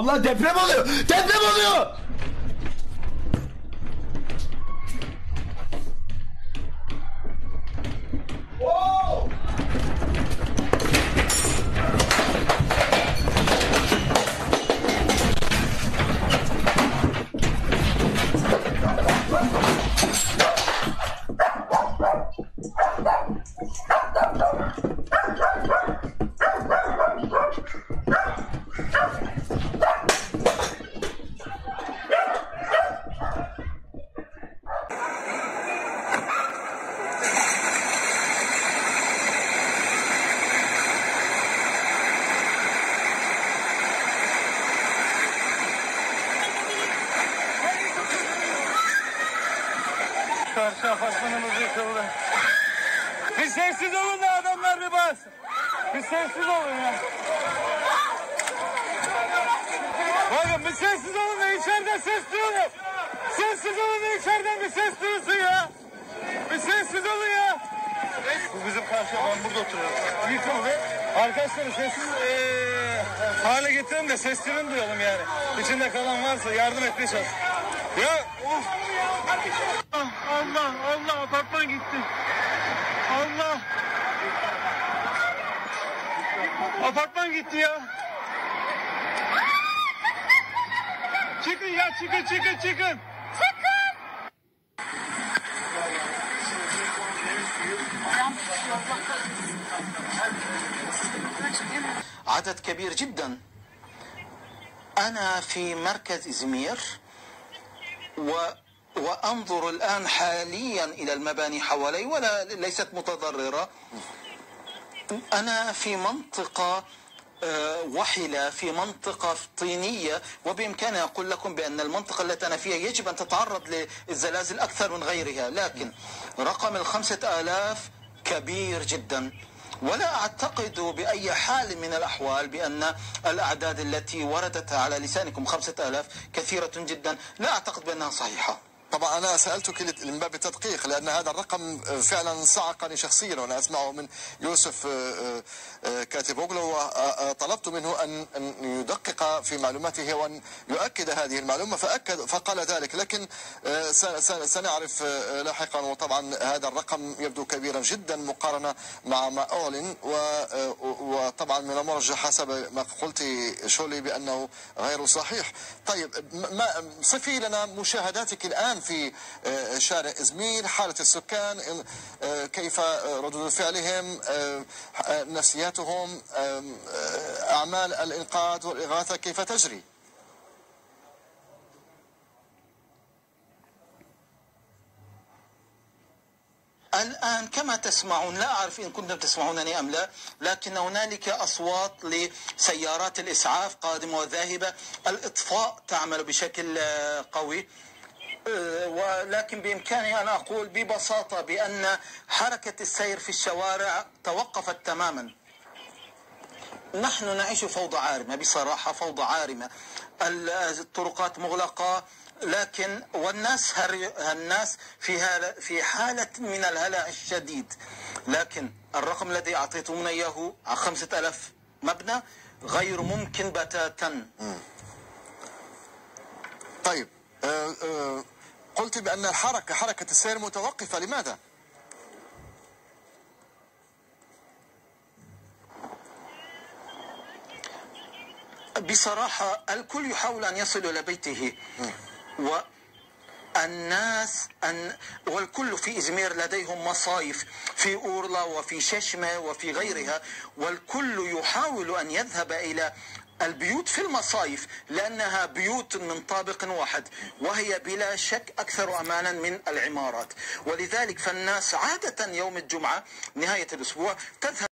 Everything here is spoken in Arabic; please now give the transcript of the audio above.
Allah deprem oluyor. Deprem oluyor. Karşı apartmanımız yıkıldı. Bir sessiz olun da adamlar bir bassın. Bir sessiz olun ya. Bakın bir sessiz olun da içeriden ses duyulur. Sessiz olun da içeriden bir ses duyulsun ya. Bir sessiz olun ya. Bu bizim karşı, ben burada oturuyorum. Yıkıldı. Arkadaşları sessiz hale getirin de seslerini duyalım yani. İçinde kalan varsa yardım etmeye çalış. Ya of. Allah apartman gitti. Allah. Apartman gitti ya. Çıkın ya, çıkın. عدد كبير جدا. أنا في مركز إزمير وأنظر الآن حاليا إلى المباني حوالي ولا ليست متضررة. أنا في منطقة وحلة، في منطقة طينية، وبإمكاني أقول لكم بأن المنطقة التي أنا فيها يجب أن تتعرض للزلازل أكثر من غيرها، لكن رقم 5000 كبير جدا، ولا أعتقد بأي حال من الأحوال بأن الأعداد التي وردت على لسانكم 5000 كثيرة جدا، لا أعتقد بأنها صحيحة. طبعا أنا سألتك من باب التدقيق لأن هذا الرقم فعلا صعقني شخصيا وأنا أسمعه من يوسف كاتب أوغلو، وطلبت منه أن يدقق في معلوماته وأن يؤكد هذه المعلومة فقال ذلك، لكن سنعرف لاحقا. وطبعا هذا الرقم يبدو كبيرا جدا مقارنة مع ما أعلن، وطبعا من المرجح حسب ما قلت شولي بأنه غير صحيح. طيب صفي لنا مشاهداتك الآن في شارع إزمير، حالة السكان، كيف ردود فعلهم، نفسياتهم، أعمال الإنقاذ والإغاثة كيف تجري؟ الآن كما تسمعون، لا أعرف إن كنتم تسمعونني أم لا، لكن هنالك أصوات لسيارات الإسعاف قادمة وذاهبة، الإطفاء تعمل بشكل قوي، ولكن بإمكاني أن أقول ببساطة بأن حركة السير في الشوارع توقفت تماما. نحن نعيش فوضى عارمة، بصراحة فوضى عارمة، الطرقات مغلقة، لكن الناس في حالة من الهلع الشديد، لكن الرقم الذي أعطيتمونا إياه 5000 مبنى غير ممكن بتاتا. طيب قلت بأن حركة السير متوقفة، لماذا؟ بصراحة الكل يحاول أن يصل إلى بيته، والكل في إزمير لديهم مصايف في أورلا وفي ششمة وفي غيرها، والكل يحاول أن يذهب إلى البيوت في المصايف لأنها بيوت من طابق واحد، وهي بلا شك أكثر أمانا من العمارات، ولذلك فالناس عادة يوم الجمعة نهاية الأسبوع تذهب